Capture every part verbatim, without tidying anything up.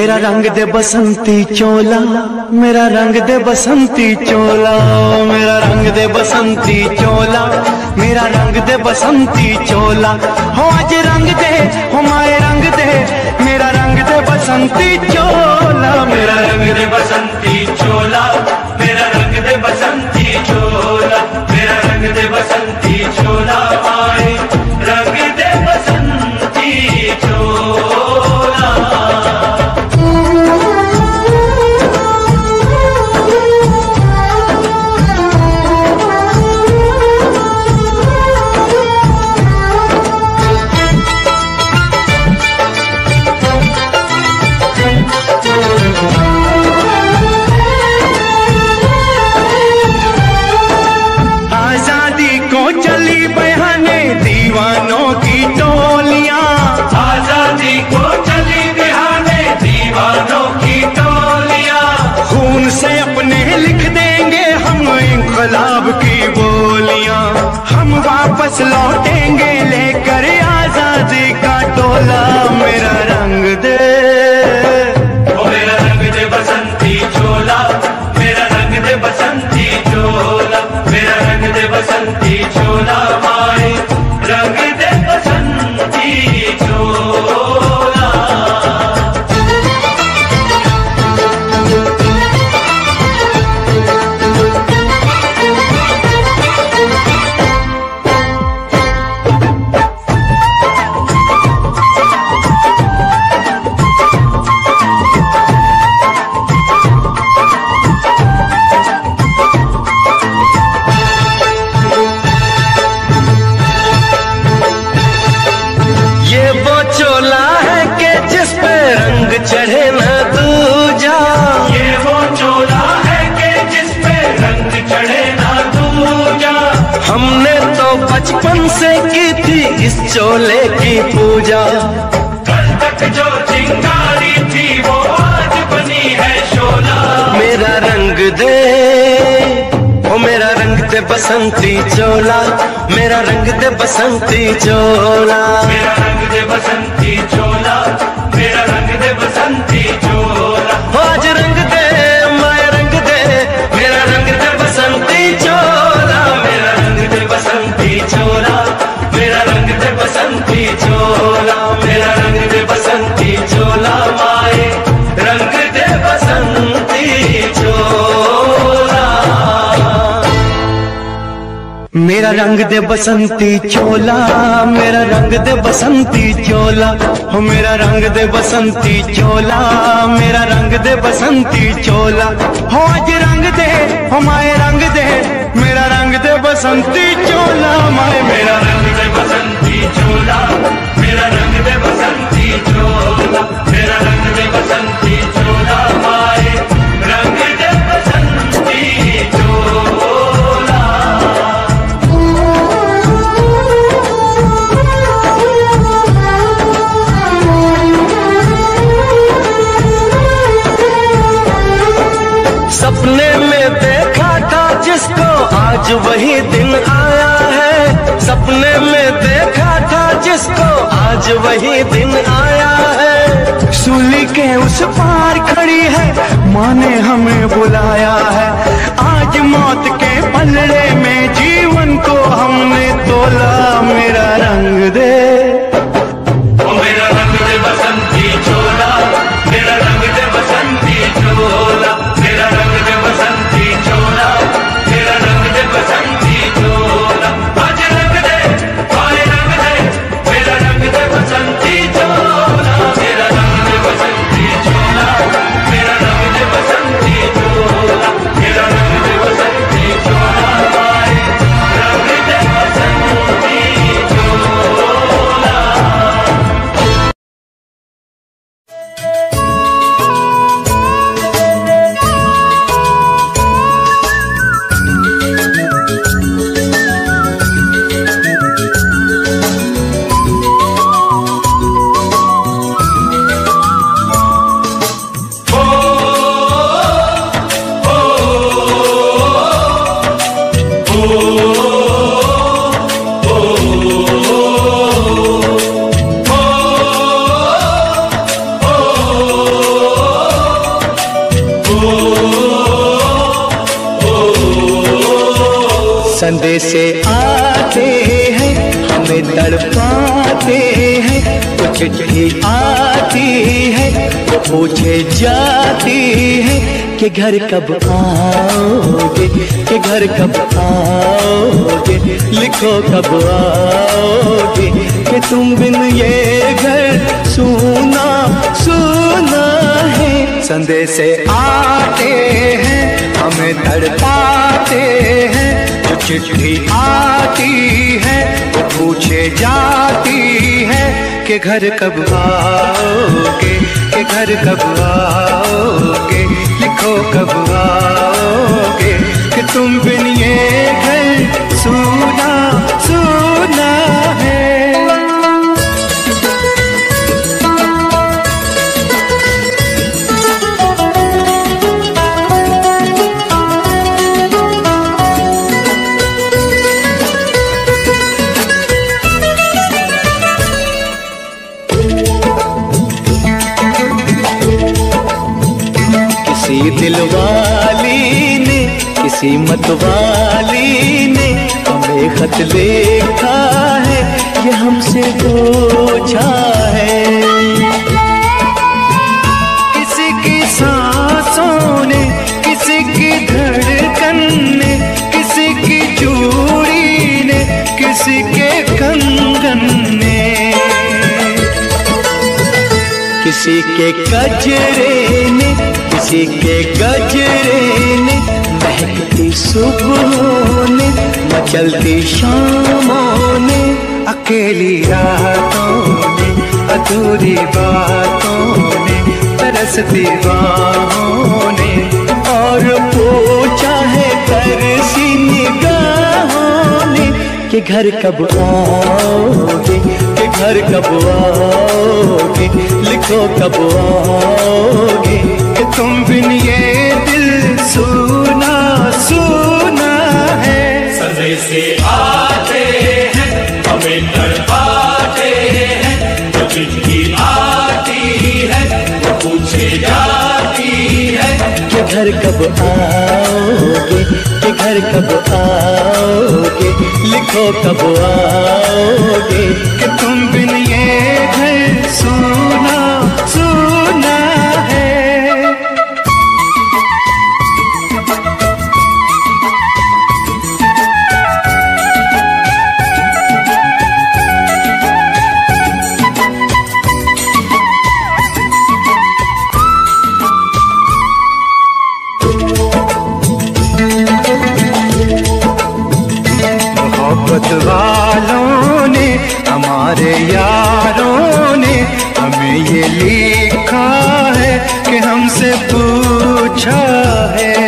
मेरा रंग दे बसंती चोला, मेरा रंग दे बसंती चोला, मेरा रंग दे बसंती चोला, मेरा रंग दे बसंती चोला। हो आज रंग दे, हो माए रंग दे, मेरा रंग दे बसंती चोला, मेरा रंग दे बसंती चोला, मेरा रंग दे बसंती चोला, मेरा रंग दे बसंती चोला, माए रंग दे बसंती चोला। आजादी को चली बहाने दीवानों की टोलियां, आजादी को चली बहाने दीवानों की टोलियां। खून से अपने लिख देंगे हम इंकलाब की बोलियां, हम वापस लौटेंगे लेकर आजादी का टोला। मेरा रंग दे, ओ मेरा रंग दे बसंती चोला, मेरा रंग दे बसंती चोला, मेरा रंग दे बसंती चोला, माए रंग दे बसंती चोला। चढ़े न दूजा, ये वो चोला है कि जिस पे रंग चढ़े न दूजा। हमने तो बचपन से की थी इस चोले की पूजा, कल तक जो चिंगारी थी वो आज बनी है शोला। मेरा रंग दे, ओ मेरा रंग दे बसंती चोला, मेरा रंग दे बसंती चोला, मेरा रंग दे बसंती चोला, मेरा रंग दे बसंती चोला। आज रंग दे, माया रंग दे, मेरा रंग दे बसंती चोला, मेरा रंग दे बसंती चोला, मेरा रंग दे बसंती चोला, मेरा रंग दे बसंती चोला, माए रंग दे बसंती चोला। मेरा रंग दे बसंती चोला, मेरा रंग दे बसंती चोला, हो मेरा रंग दे बसंती चोला, मेरा रंग दे बसंती चोला। हो आज रंग दे, हो माए रंग दे, मेरा रंग दे बसंती चोला, माए मेरा रंग दे बसंती चोला, मेरा रंग दे बसंती चोला, मेरा रंग दे बसंती चोला, माए रंग दे बसंती चोला। सपने में देखा था जिसको आज वही दिन आया है, सपने में देखा था जिसको आज वही दिन आया है। सूली के उस पार खड़ी है, माँ ने हमें बुलाया है। आज मौत के पलड़े में जीवन को हमने तोला। मेरा रंग दे, ओ मेरा रंग दे बसंती चोला, मेरा रंग दे बसंती चोला, मेरा रंग दे बसंती चोला, मेरा रंग दे बसंती चोला। आज रंग दे, माए रंग दे, मेरा रंग दे बसंती चोला, मेरा रंग दे बसंती चोला, मेरा रंग दे बसंती चोला, मेरा रंग दे बसंती संदेशे आते हैं हमें तड़पाते हैं, तो चिट्ठी आती है तो पूछे जाती है कि घर कब आओगे, कि घर कब आओगे, लिखो कब आओगे, कि तुम बिन ये घर सूना सूना है। संदेशे आते हैं हमें तड़पाते हैं, जो चिट्ठी आती है वो पूछे जाती है कि घर कब आओगे, कि घर कब आओगे, लिखो कब आओगे, कि तुम बिन ये घर सूना सूना है। किसी दिलवाली ने, किसी मतवाली ने हमें खत लिखा है, ये हमसे पूछा है। किसी की सांसों ने, किसी की धड़कन ने, किसी की चूड़ी ने, किसी के कंगन ने, किसी के गजरे ने, किसी के गजरे ने, महकती सुबहों ने, मचलती शामों ने, अकेली रातों ने, अधूरी बातों ने, तरसती बाहों ने, और पूछा है तरसी निगाहों ने कि घर कब आओगे, कि घर कब आओगे, लिखो कब आओगे, कि तुम बिन ये दिल सूना सूना है। संदेशे आते हैं हमें तड़पाते हैं, जो चिट्ठी आती है वो पूछे जाती है कि घर कब आओगे, कि घर कब आओगे, लिखो कब आओगे, कि तुम बिन ये घर सूना सूना है। मोहब्बत वालों ने, हमारे यारों ने हमें ये लिखा है कि हमसे पूछा है।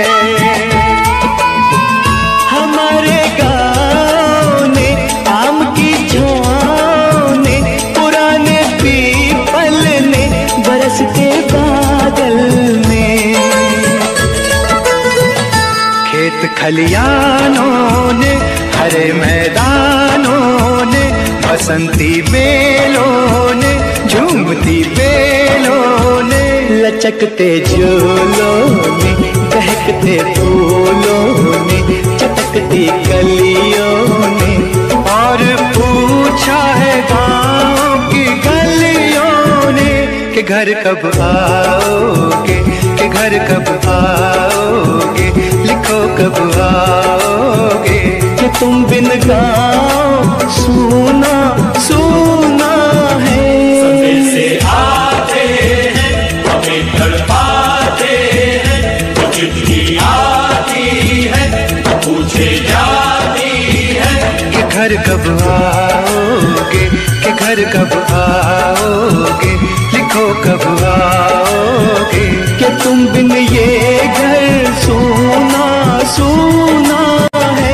हमारे गाँव ने, आम की छाँव ने, पुराने पीपल ने, बरसते बादल ने, खेत खलियानों ने, हरे मैदानों ने, बसंती बेलों ने, झूमती बेलों ने, लचकते झूलों ने, बहकते फूलों ने, चटकती कलियों ने, और पूछा है गाँव की गलियों ने कि घर कब आओगे, कि घर कब आओगे, लिखो कब आओगे, कि तुम बिन गाँव सूना सूना है। संदेशे आते हैं हमें तड़पाते हैं, जो चिट्ठी आती है पूछे जाती है कि घर कब आओगे, कि घर कब आओगे, लिखो कब आओगे, कि तुम बिन ये घर सूना सूना है।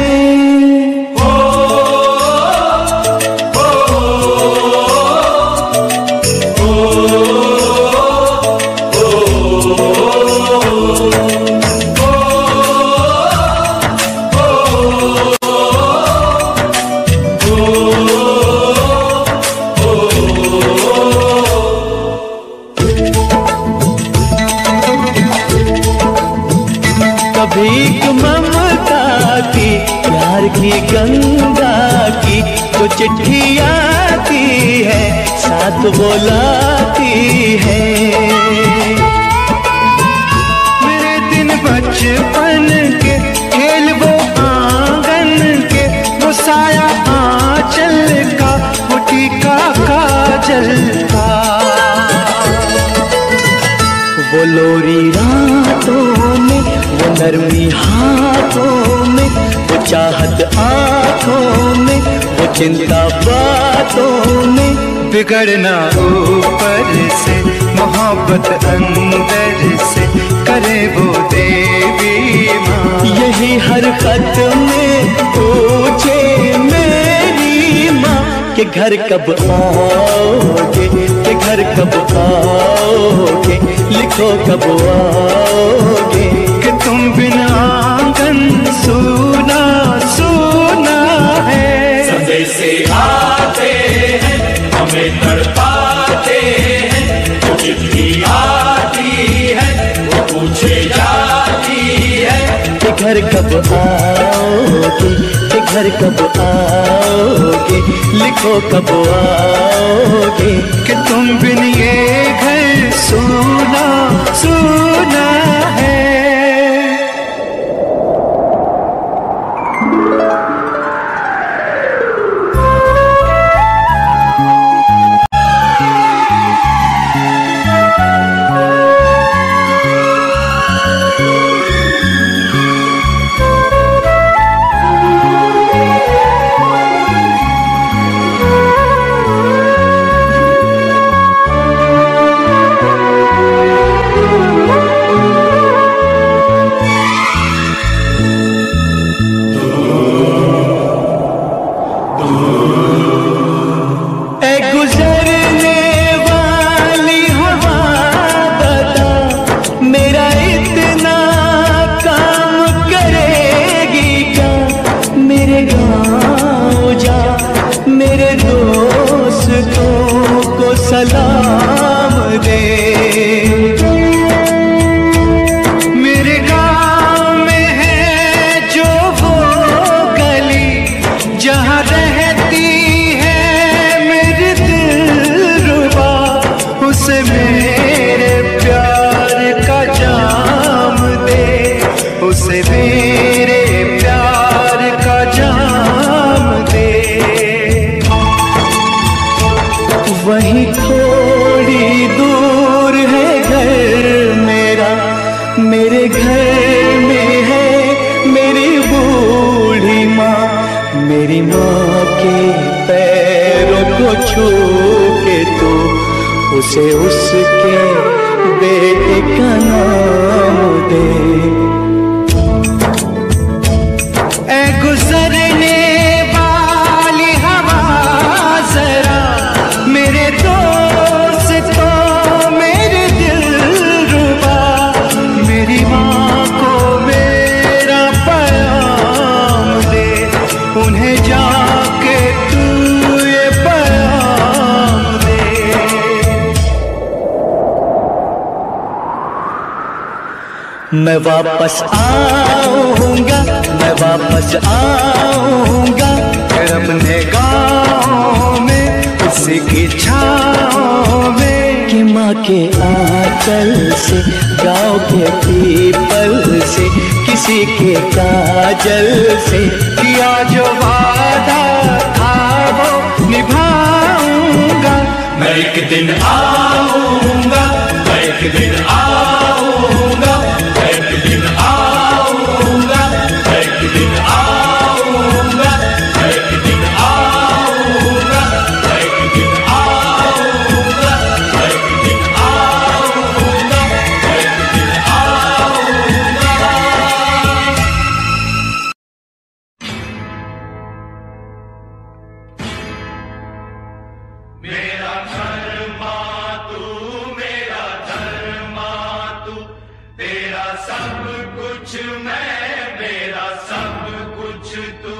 भीख ममता की प्यार की गंगा की तो चिट्ठी आती है, साथ बुलाती है। मेरे दिन बचपन के खेल वो आंगन के, वो साया आंचल का, वो टीका काजल का, वो लोरी रातों में, वो नरमी हाथों में, वो चाहत आँखों में, वो चिंता बातों में। बिगड़ना ऊपर से, मोहब्बत अंदर से, करे वो देवी माँ। यही हर खत में पूछे मेरी माँ कि घर कब आओगे, कि घर कब आओगे, लिखो कब आओगे। कि तुम बिना आंगन सूना सूना है। संदेशे आते हैं, हमें तड़पाते हैं, वो चिट्ठी आती है, वो पूछे जाती है कि घर कब आओगे, कि घर कब आओगे, लिखो कब आओगे। कि तुम बिन ये घर सूना सूना है। सलाम दे। मेरे गाँव में है जो वो गली, जहाँ रहती है मेरी दिलरुबा, उसे मेरे प्यार का जाम दे, उसे मेरे प्यार का जाम दे। वहीं थोड़ी दूर है घर मेरा, मेरे घर में है मेरी बूढ़ी माँ। मेरी माँ के पैरों को छू के तो उसे उसके बेटे का नाम दे। ऐ गुजरने वाली हवा जरा, मेरे दोस्त को मेरे दिलरुबा, मेरी माँ को मेरा पैगाम दे, उन्हें जाके तू ये पैगाम दे। मैं वापस आऊंगा, मैं वापस आऊंगा, फिर अपने गाँव में उसी की छाँव में। कि माँ के आंचल से, गाँव के पीपल से, किसी के काजल से, किया जो वादा था वो निभाऊंगा। मैं एक दिन आऊंगा, मैं एक दिन आऊंगा, मैं एक दिन आऊंगा, मैं एक दिन आऊंगा, मैं एक दिन आऊंगा, मैं एक दिन आऊंगा, मैं एक दिन आऊंगा, मैं एक दिन आऊंगा। मेरा धर्मा तू, मेरा धर्मा तू, तेरा सब कुछ मैं, मेरा सब कुछ तू।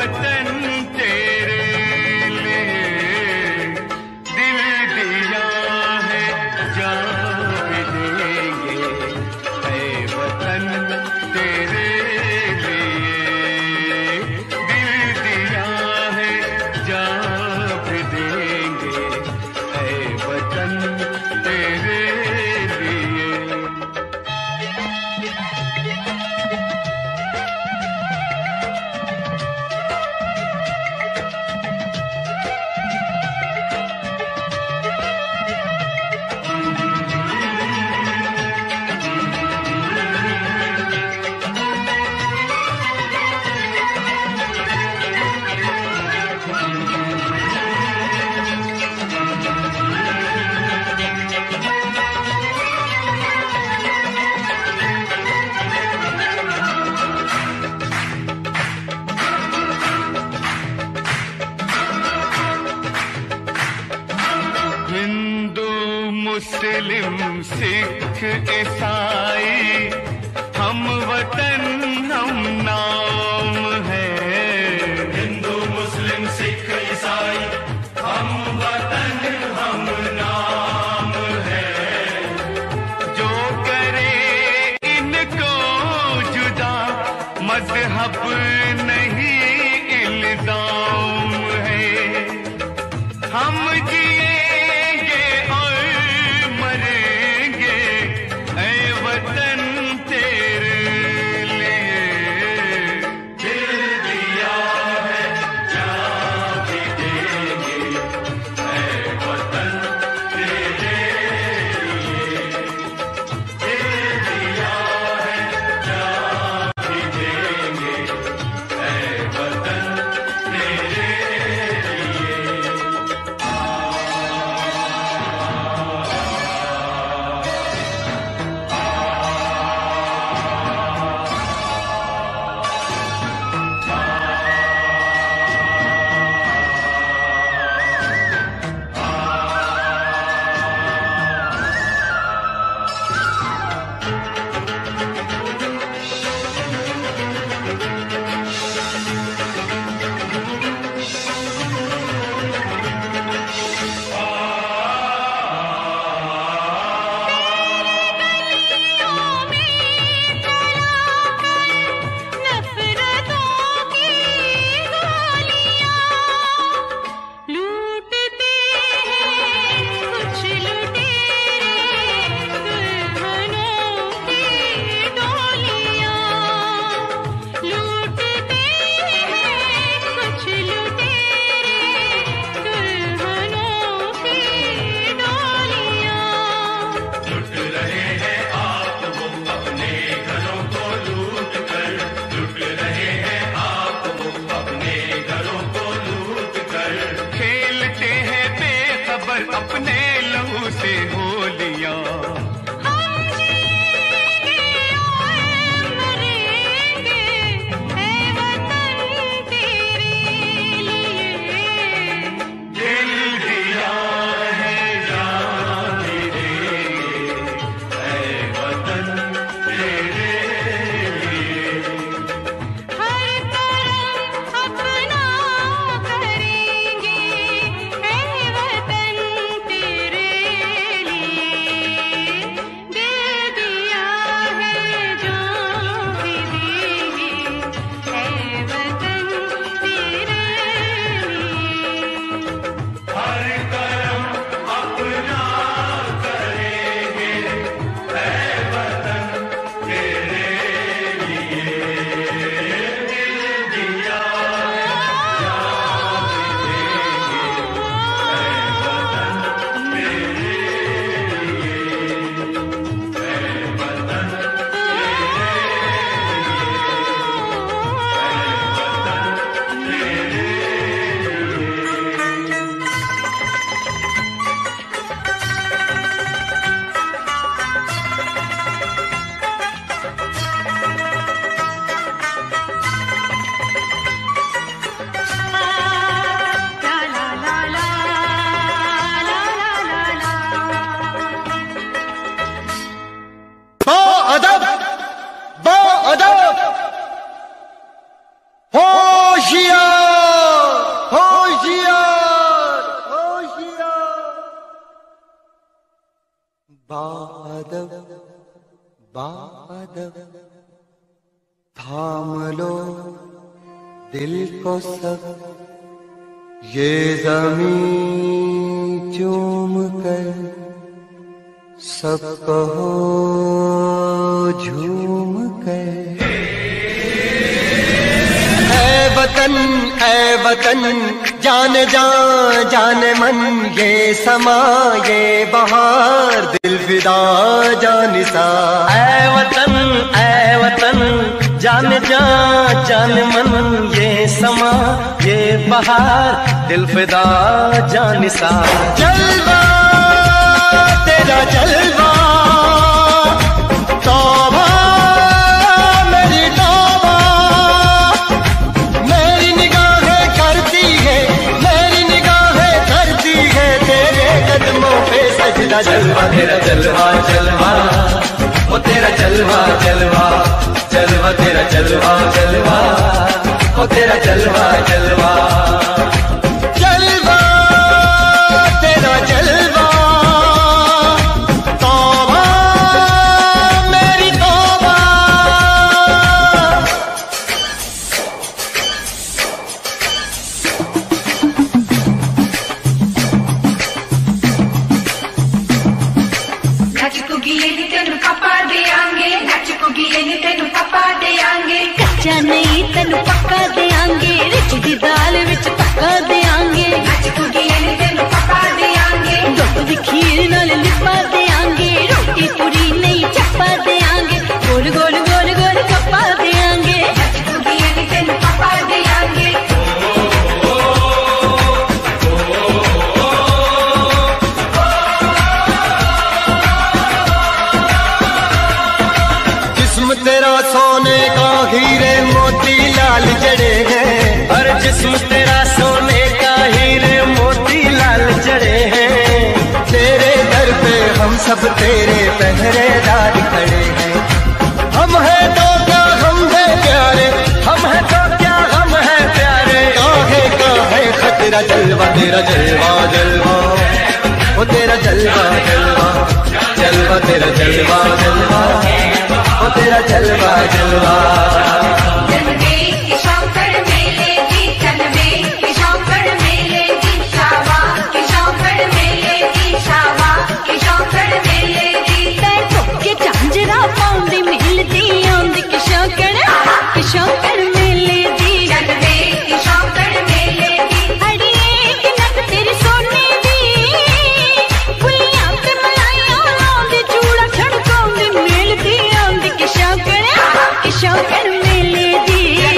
वतन तेरे लिए दिल दिया है, जान भी देंगे ऐ वतन तेरे लिए। दिल दिया है, जान भी देंगे ऐ वतन तेरे लिए। हिंदू मुस्लिम सिख ईसाई हम वतन हम नाम है। हिंदू मुस्लिम सिख ईसाई हम वतन हम नाम है। जो करे इनको जुदा मजहब नहीं इल्जाम है। हम जिएंगे और मरेंगे ऐ वतन तेरे लिए। दिल दिया है, जान भी देंगे ऐ वतन तेरे लिए। दिल दिया है, जान भी देंगे ऐ वतन तेरे लिए। को सब ये ज़मीं चूम कर सब कहो झूम कर। ऐ वतन ऐ वतन जान जान जान मन ये समा ये बहार दिल फिदा जानिसा। ऐ वतन ऐ वतन जान जान जान मन ये समा ये बहार दिल फिदा जानिसा। जलवा तेरा जलवा तौबा मेरी तौबा, मेरी निगाहें करती है मेरी निगाहें करती है तेरे कदमों पे सजदा। जलवा तेरा जलवा जलवा ओ तेरा जलवा जलवा जलवा तेरा जलवा जलवा ओ तेरा जलवा जलवा। जलवा तेरा जलवा तौबा मेरी तौबा। कच्चा नहीं तेनू पक्का देंगे, रिच दी दाल विच पक्का देंगे। दुध दी खीर नाल लिपा देंगे, रोटी पूरी नहीं चप्पा देंगे। गोल गोल गोल गोल कप्पा देंगे। जिस्म तेरा सोने का हीरे मोती लाल जड़े हैं, और जिस्म तेरा सोने का हीरे मोती लाल जड़े हैं। तेरे दर पे हम सब तेरे पहरेदार खड़े हैं। हम हैं तो क्या हम हैं प्यारे, हम हैं तो क्या हम हैं प्यारे। काहे का है खतरा। जलवा तेरा जलवा जलवा ओ तेरा जलवा जलवा जलवा तेरा जलवा जलवा ओ तेरा जलवा जलवा। झांझरा पाउंदी मिलदी आंदी किशोकड़ किशोकड़ मेले दी। अड़िए कि नक तेरी सोने दी, फुलियां ते मलाइयां लाउंदी चूड़ा छड़काउंदी मिलदी आंदी किशोकड़ किशोकड़ मेले दी।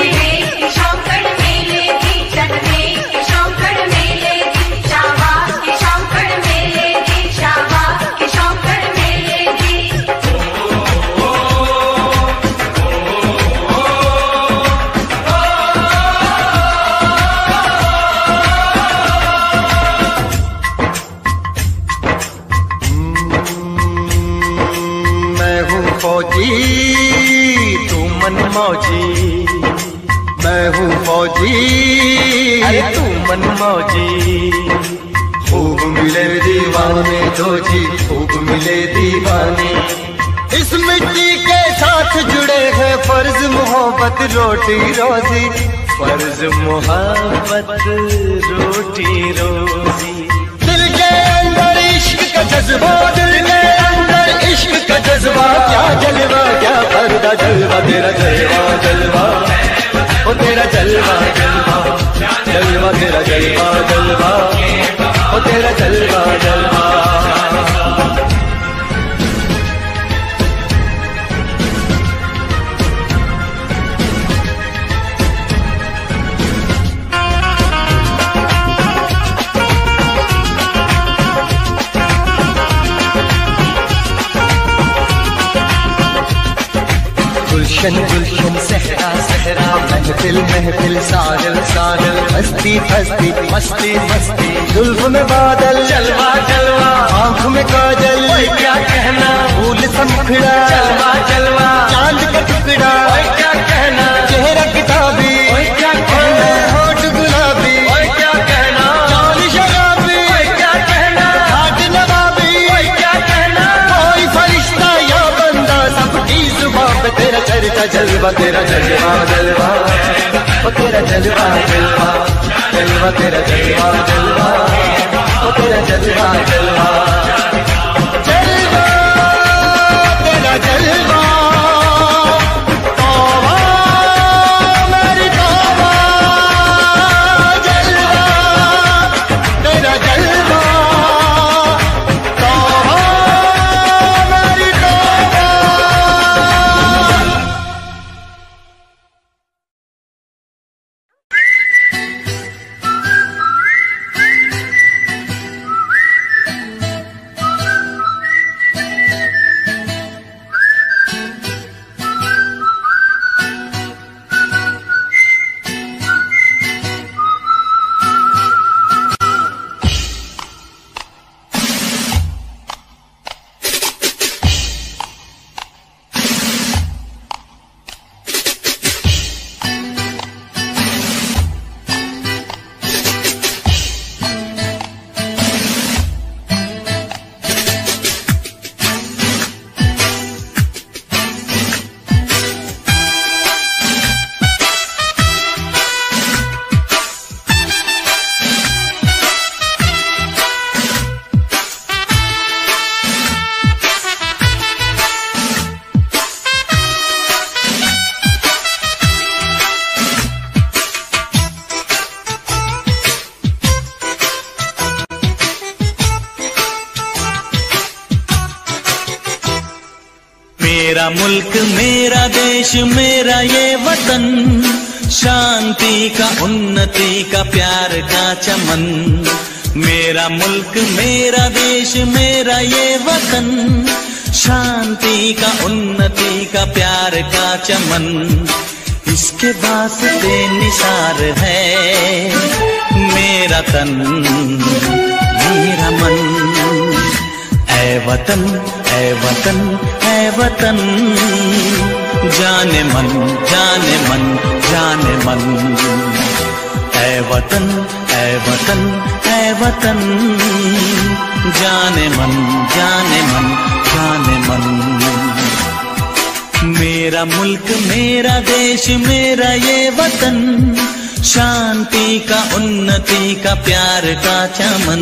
फौजी तू मन मौजी, मैं हूँ फौजी अरे तू मन मौजी। खूब मिले दीवाने दो जी खूब मिले दीवाने। इस मिट्टी के साथ जुड़े हैं फर्ज मोहब्बत रोटी रोजी। फर्ज मोहब्बत रोटी रोजी। दिल के अंदर इश्क का जज्बा, दिल के अंदर इश्क का जज्बा। क्या जलवा क्या पर्दा। जलवा तेरा जलवा जलवा ओ तेरा जलवा जलवा जलवा तेरा जलवा जलवा ओ तेरा जलवा जलवा। गुलशन गुलशन सहरा सहरा, महफिल महफिल साहिल साहिल, हस्ती हस्ती मस्ती मस्ती। जुल्फ में बादल जलवा जलवा, आँख में काजल, ओए क्या कहना, फूल समखड़ा। जलवा जलवा, चांद का टुकड़ा, ओए क्या कहना, चेहरा किताबी, ओए क्या कहना, होठ गुलाबी, ओए क्या कहना, चाल शराबी, ओए क्या कहना, हाथ नवाबी, ओए क्या कहना। कोई फरिश्ता या बंदा सबकी जुबान पे तेरा चर्चा। जलवा तेरा जलवा जलवा ओ तेरा जलवा जलवा जलवा तेरा जलवा जलवा ओ तेरा जलवा जलवा जलवा तेरा जलवा तौबा मेरी तौबा जलवा तेरा जलवा तौबा मेरी तौबा। मेरा मुल्क मेरा देश मेरा ये वतन, शांति का उन्नति का प्यार का चमन। मेरा मुल्क मेरा देश मेरा ये वतन, शांति का उन्नति का प्यार का चमन। इसके वास्ते निसार है मेरा तन मेरा मन। ऐ वतन ऐ वतन ऐ वतन, जाने मन जाने मन जाने मन। ऐ वतन ऐ वतन ऐ वतन, जाने मन जाने मन जाने मन। मेरा मुल्क मेरा देश मेरा ये वतन, शांति का उन्नति का प्यार का चमन।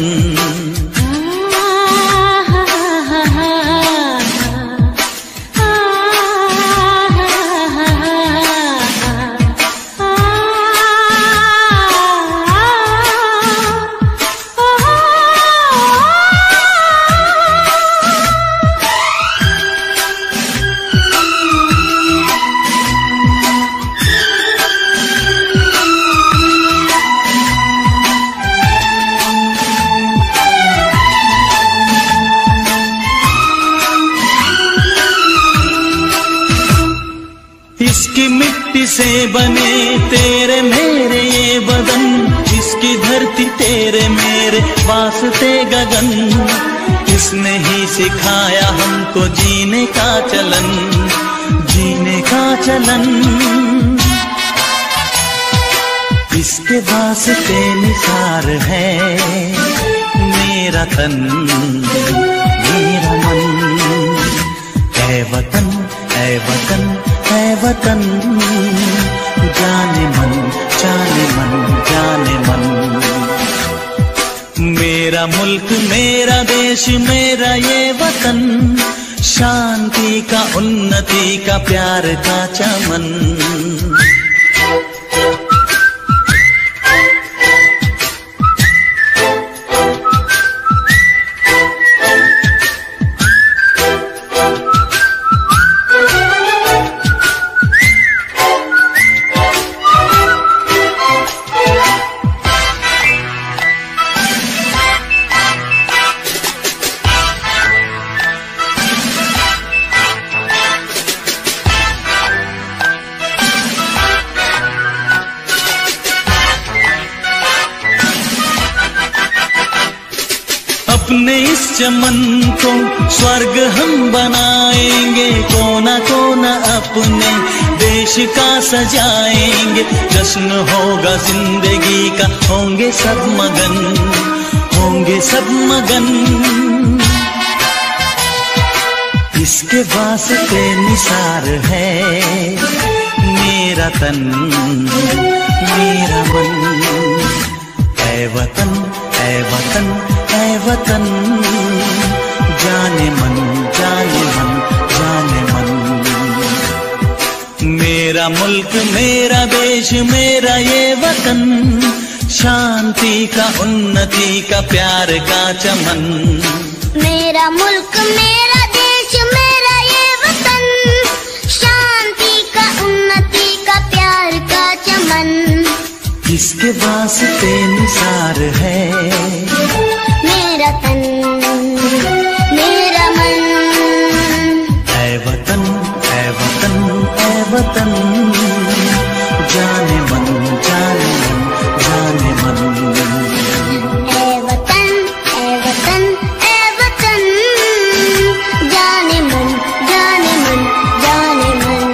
इसकी मिट्टी से बने तेरे मेरे ये बदन, इसकी धरती तेरे मेरे वास्ते गगन। इसने ही सिखाया हमको जीने का चलन जीने का चलन। इसके वास्ते निसार है मेरा तन मेरा मन। ऐ वतन ऐ वतन ऐ वतन, जाने मन जाने मन जाने मन। मेरा मुल्क मेरा देश मेरा ये वतन, शांति का उन्नति का प्यार का चमन। अपने इस चमन को स्वर्ग हम बनाएंगे, कोना कोना अपने देश का सजाएंगे। जश्न होगा जिंदगी का, होंगे सब मगन होंगे सब मगन। इसके वास्ते निसार है मेरा तन मेरा मन। ऐ वतन ऐ वतन ऐ वतन, जाने मन जाने मन जाने मन। मेरा मुल्क मेरा देश मेरा ये वतन, शांति का उन्नति का प्यार का चमन। मेरा मुल्क मेरा देश मेरा ये वतन, शांति का उन्नति का प्यार का चमन। किसके वास्ते निसार है मेरा तन मेरा मन। ऐ वतन ऐ वतन ऐ वतन, जाने मन जाने मन जाने मन। ऐ वतन ऐ वतन ऐ वतन, जाने मन जाने मन जाने मन।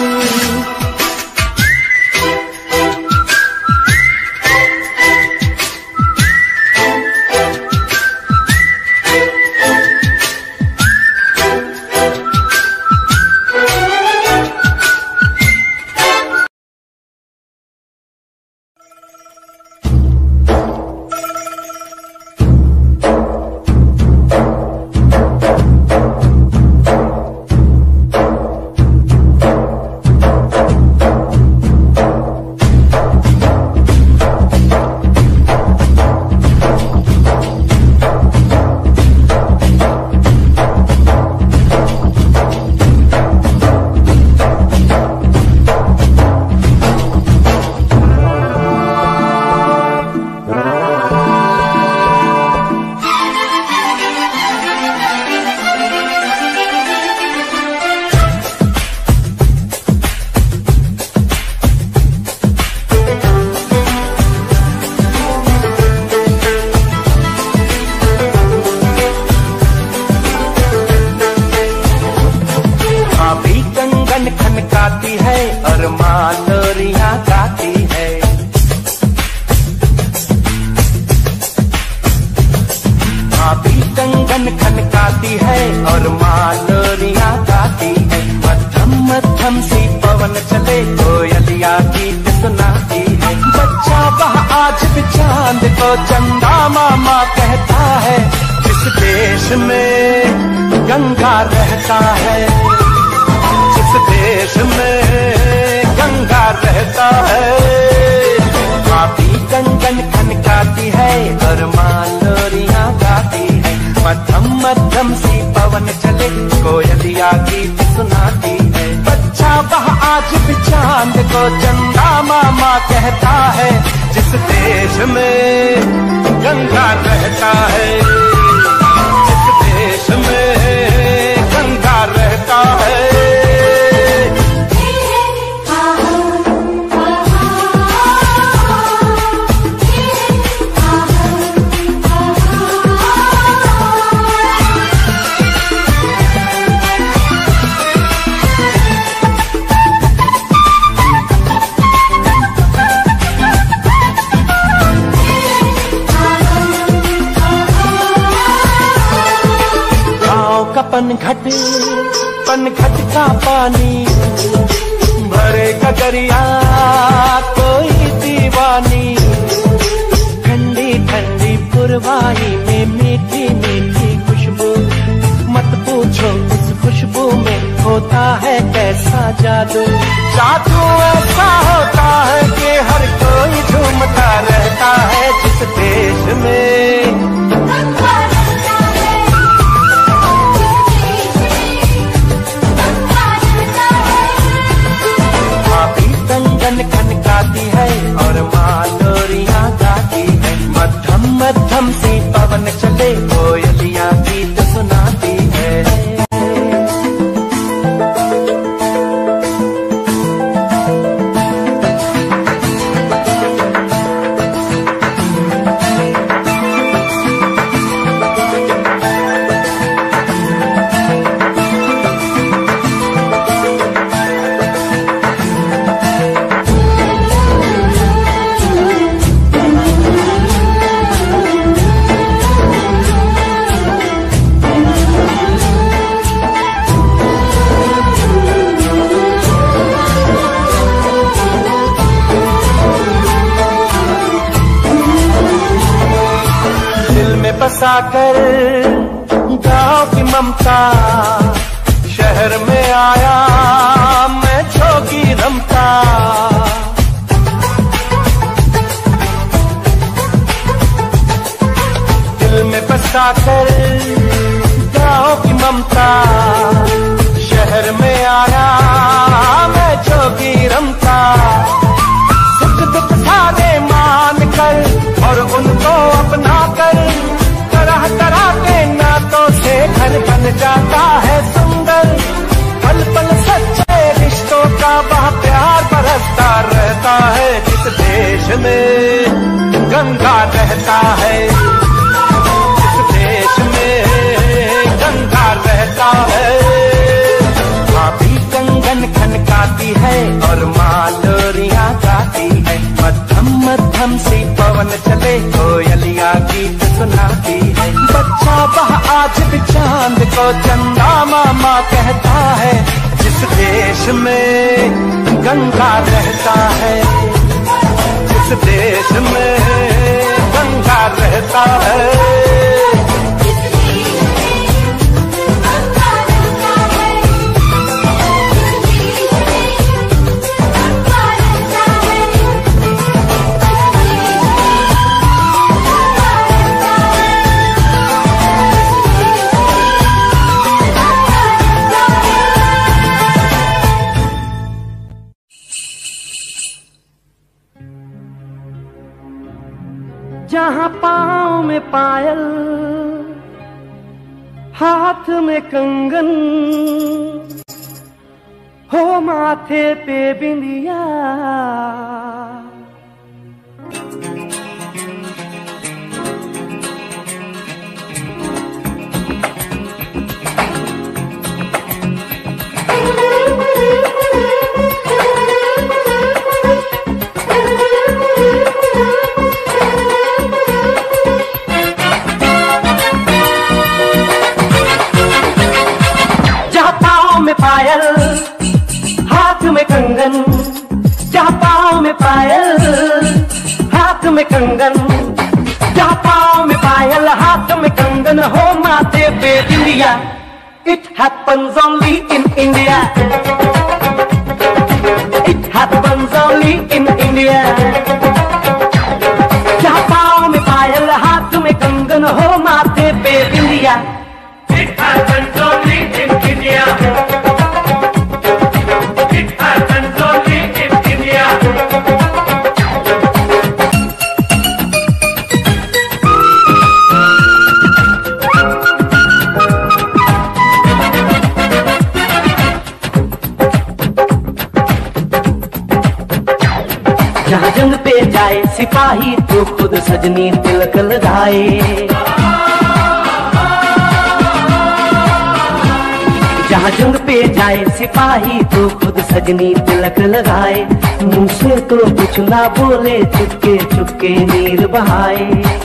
पनघट पनघट का पानी भरे गगरिया कोई दीवानी। ठंडी ठंडी पुरवाई में मीठी मीठी खुशबू, मत पूछो उस खुशबू में होता है कैसा जादू। जादू ऐसा होता है कि हर कोई झूमता रहता है जिस देश में। खनकाती है और मालोरियां गाती है, मध्यम मध्यम सी पवन चले कोयलियां गीत सुनाती है। बसा कर गाँव की ममता, शहर में आया मैं जोगी रमता। दिल में बसा कर गाँव की ममता, शहर में आया मैं जोगी रमता। सुख दुख सारे मान कर और उनको अपना कर, तरह तरह के नातों से घर बन जाता है सुंदर। पल पल सच्चे रिश्तों का वह प्यार बरसता रहता है, जिस देश में गंगा रहता है, जिस देश में गंगा रहता है। भाभी कंगन खनकाती है और माँ लोरियां गाती है, मध्यम मध्यम सी पवन चले कोयलिया गीत सुनाती है। बच्चा वह आज भी चांद को चंदा मामा कहता है, जिस देश में गंगा रहता है, जिस देश में गंगा रहता है। जहाँ पाँव में पायल, हाथ में कंगन, हो माथे पे बिंदिया, पायल हाथ में कंगन, जहाँ पाँव में पायल हाथ में कंगन, जहाँ पाँव में पायल हाथ में कंगन, हो माथे पे बिंदिया। It happens only in India. It happens only in India. जहाँ पाँव में पायल हाथ में कंगन, हो माथे पे बिंदिया। It happens only in India. It happens only in India. जहाँ जंग पे जाए सिपाही तो खुद सजनी तिलक लगाए, जहाँ जंग पे जाए सिपाही तो खुद सजनी तिलक लगाए। मुंह से तो कुछ ना बोले, चुपके चुपके नीर बहाए।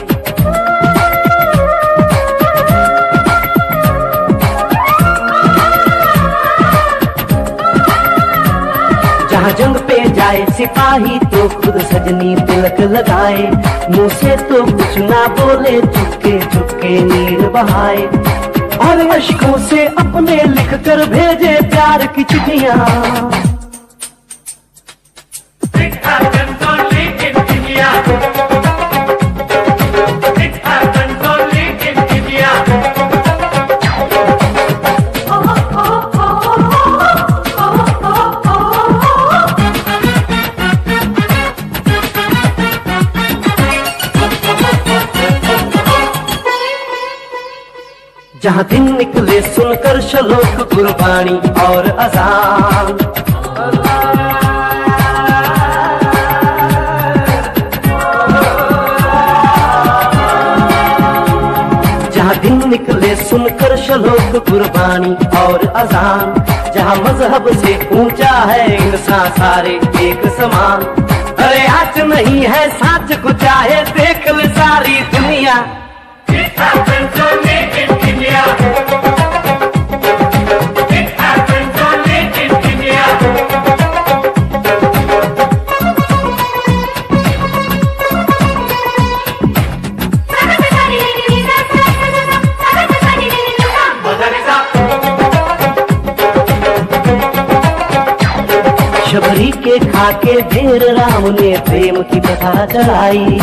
जहाँ जंग पे जाए सिपाही तो खुद सजनी तिलक लगाए। मुंह से तो कुछ ना बोले, चुपके चुपके नीर बहाए। और अश्कों से अपने लिख कर भेजे प्यार की चिट्ठियां। It happens only in India. It happens only in India. जहाँ दिन निकले सुनकर श्लोक गुरबानी और अज़ान, जहाँ दिन निकले सुनकर श्लोक गुरबानी और अज़ान। जहाँ मजहब से ऊंचा है इंसान सारे एक समान। अरे आज नहीं है साच को चाहे देख ले सारी दुनिया। It happens only in India. It happens only in India. It खाके ढेर राम ने प्रेम की प्रथा चलाई।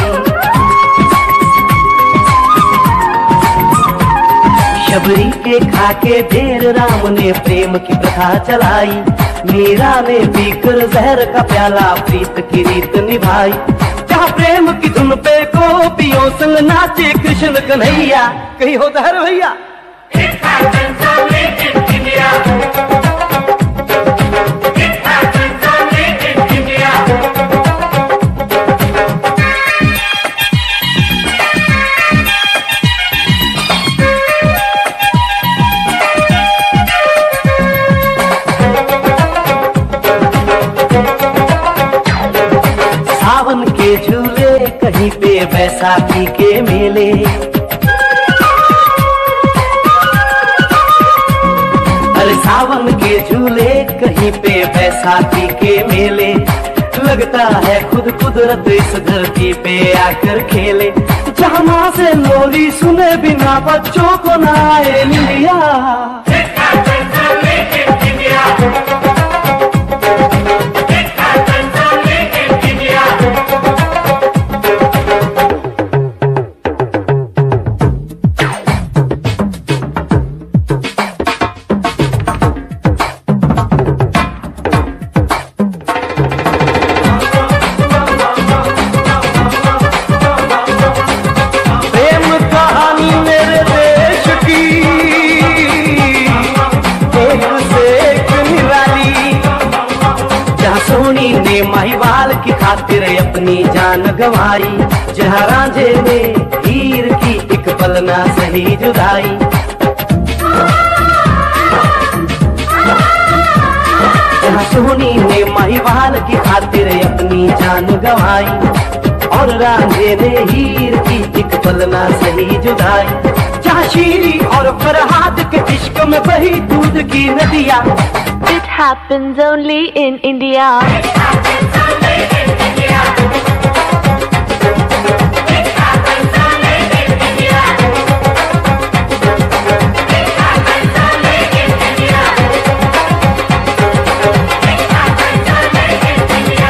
शबरी के खाके ढेर राम ने प्रेम की प्रथा चलाई। मीरा ने पीकर जहर का प्याला प्रीत की रीत निभाई। जहाँ प्रेम की धुन पे गोपियों संग नाचे कृष्ण कन्हैया। कहीं होता है भैया सावन के झूले कहीं पे बैसाखी के मेले। अरे सावन के झूले कहीं पे बैसाखी के मेले। लगता है खुद कुदरत इस धरती पे आकर खेले। जहाँ माँ से लोरी सुने बिना बच्चों को ना आए निंदिया। माहीवाल की खातिर अपनी जान गंवाई। जहाँ रांझे ने हीर की एक पल ना सही जुदाई। जहाँ सोनी ने माहीवाल की खातिर अपनी जान गंवाई। और रांझे ने हीर की एक पल ना सही जुदाई। जहाँ शीरी और फरहाद के इश्क में बही दूध की नदियाँ। It happens only in India. It happens only in India. It happens only in India. It happens only in India. It happens only in India.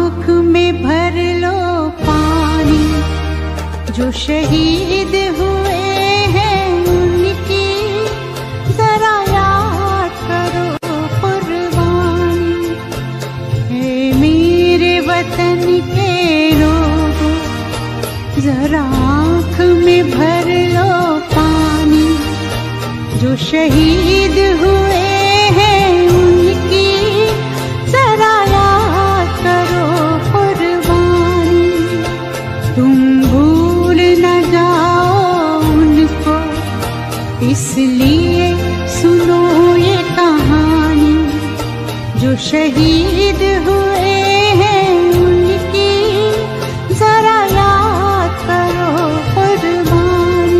जो शहीद हुए जो शहीद हुए हैं उनकी जरा याद करो कुर्बानी। तुम भूल न जाओ उनको, इसलिए सुनो ये कहानी। जो शहीद हुए हैं उनकी जरा याद करो कुर्बानी।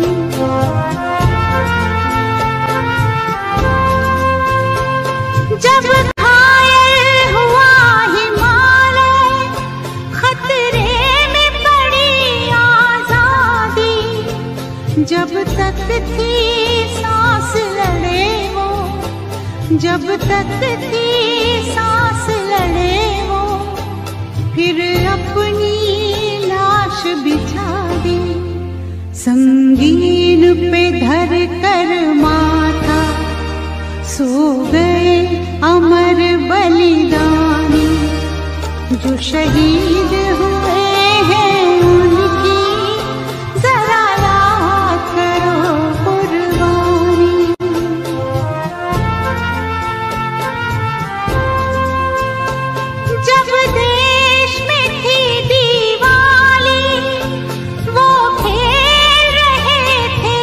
जब घायल हुआ हिमालय, खतरे में पड़ी आजादी, जब तक थी सांस लड़े वो, जब तक थी सांस लड़े वो, फिर अपनी लाश बिछा दी। संगीन पे धर कर माथा सो गए अमर बलिदानी। जो शहीद हुए हैं उनकी जरा याद करो कुर्बानी। जब देश में थी दिवाली, वो खेल रहे थे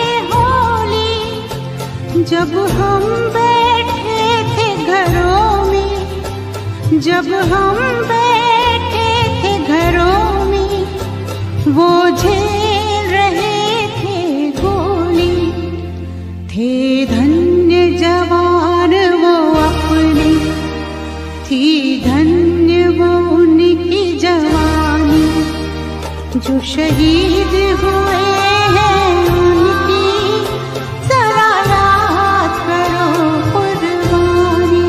होली। जब हम बैठे थे घरों में, जब हम बैठे थे घरों में, वो झेल रहे थे गोली। थे धन्य जवान वो अपने, थी धन्य वो उनकी जवानी। जो शहीद हुए हैं उनकी जरा याद करो कुर्बानी।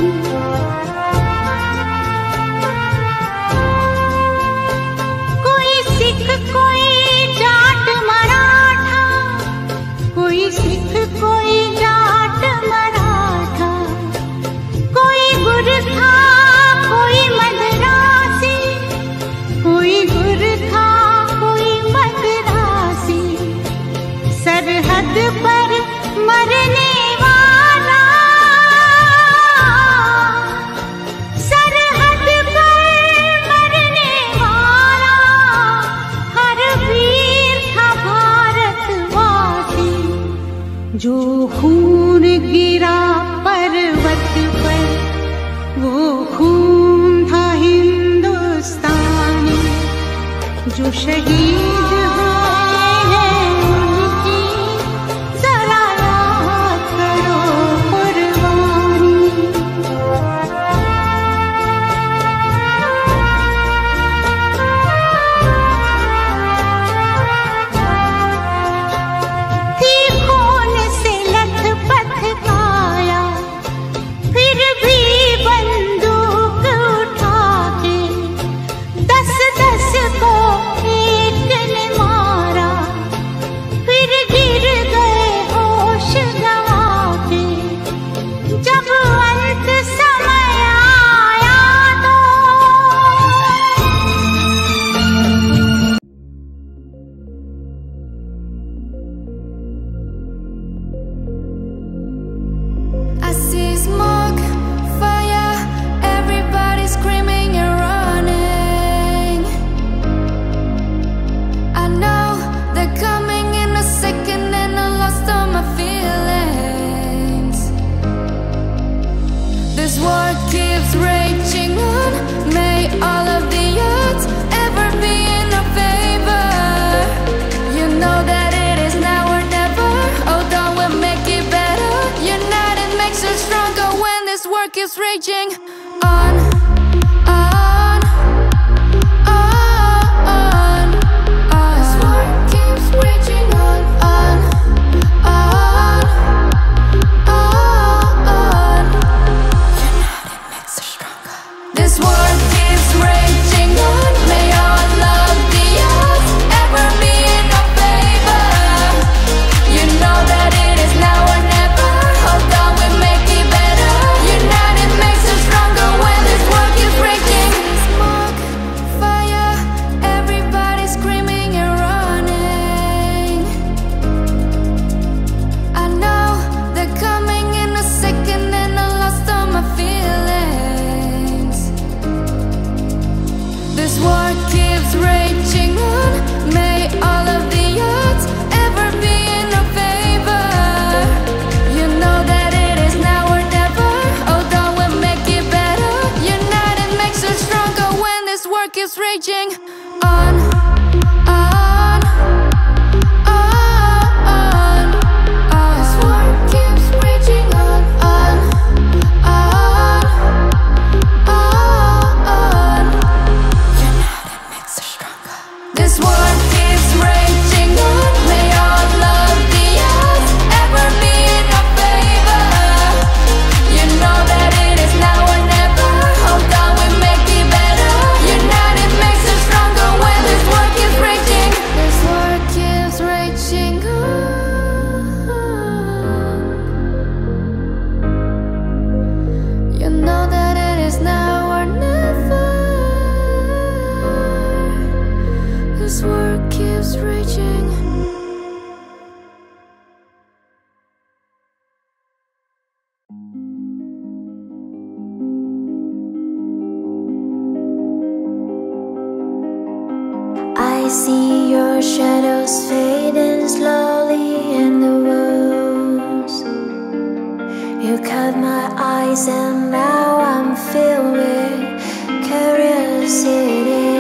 कोई सिख कोई जाट मराठा, कोई सिख कोई जाट मराठा, कोई गुरखा कोई मद्रासी, कोई गुरखा कोई मद्रासी। सरहद पर मरने वाला, सरहद पर मरने वाला, हर वीर था भारतवासी। जो खून गिरा पर्वत पर, वो खून था हिंदुस्तानी। जो शहीद हुए हैं उनकी जरा याद करो कुर्बानी। थी खून से लथपथ काया, फिर भी बंदूक उठा के दस दस को एक ने मारा। फिर गिर गए होश गंवा के, जब अंत समय आया तो I see smoke, fire, everybody screaming and running. I know they're coming in a second and I lost all my feelings. This war keeps raging on. May all of the odds ever be in our favor. You know that it is now or never. Hold on, we'll make it better. United makes us stronger when this war keeps raging on. On, on, on. This war keeps raging on, on, on, on. United makes us stronger. This war keeps raging on. May all of the odds ever be in our favor. You know that it is now or never. Hold on, we make it better. United makes us stronger when this see your shadows fading slowly in the woods. You caught my eyes and now I'm filled with curiosity.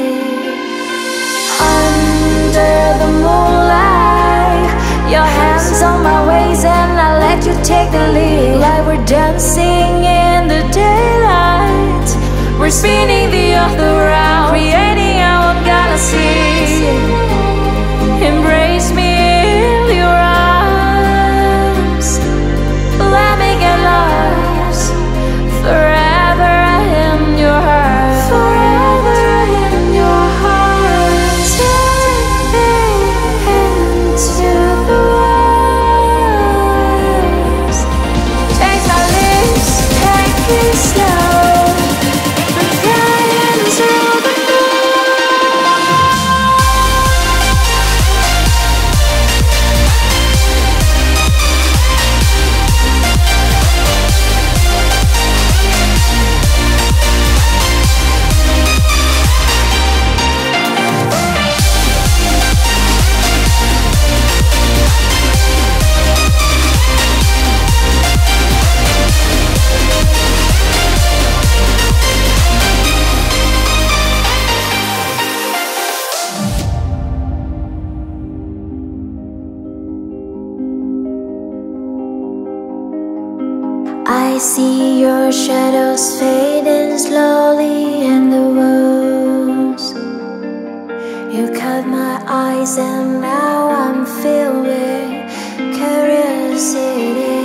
Under the moonlight, your hands on my waist and I let you take the lead. Like we're dancing in the daylight, we're spinning the earth around, creating our own galaxy. Embrace me in your arms, let me get lost forever in your heart. Forever in your heart. Take me into the woods. Take my lips, take it slow. We're flying through the I see your shadows fading slowly in the woods. You caught my eyes and now I'm filled with curiosity.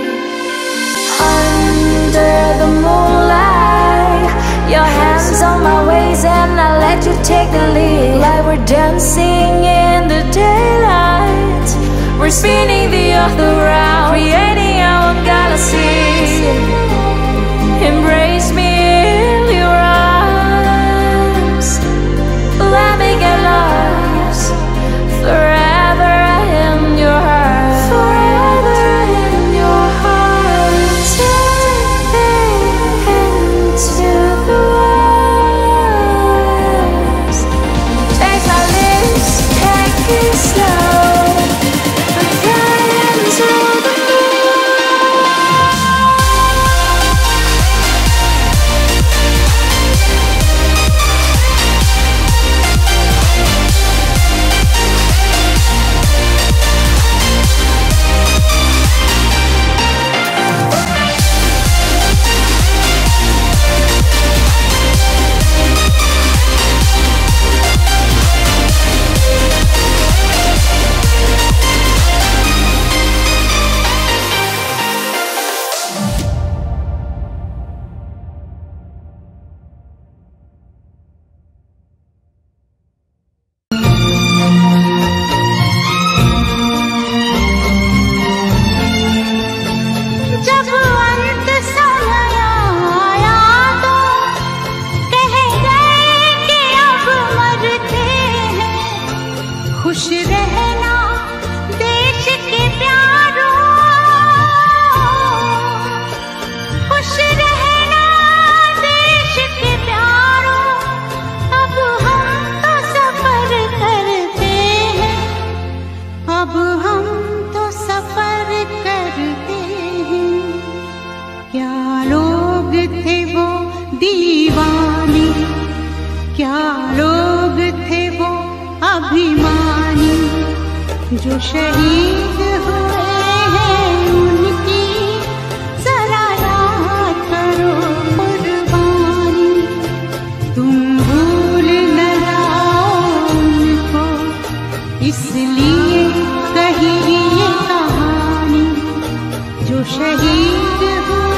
Under the moonlight, your hands on my waist and I let you take the lead. Like we're dancing in the daylight, we're spinning the earth around, creating our own galaxy. Embrace me in your arms, let me get lost forever in your heart. Forever in your heart. Take me into the woods. Take my lips, take it slow. We're flying through the जब अंत समय आया तो कह गए कि अब मरते हैं। खुश रहना देश के प्यारों, खुश रहना देश के प्यारों। अब हम तो सफर करते हैं, अब हम तो सफर करते हैं। क्या लोग थे वो दीवाने, क्या लोग थे वो अभिमानी, जो शहीद हुए हैं उनकी जरा याद करो कुर्बानी। तुम भूल न जाओ उनको, इसलिए कही ये कहानी, जो शहीद हुए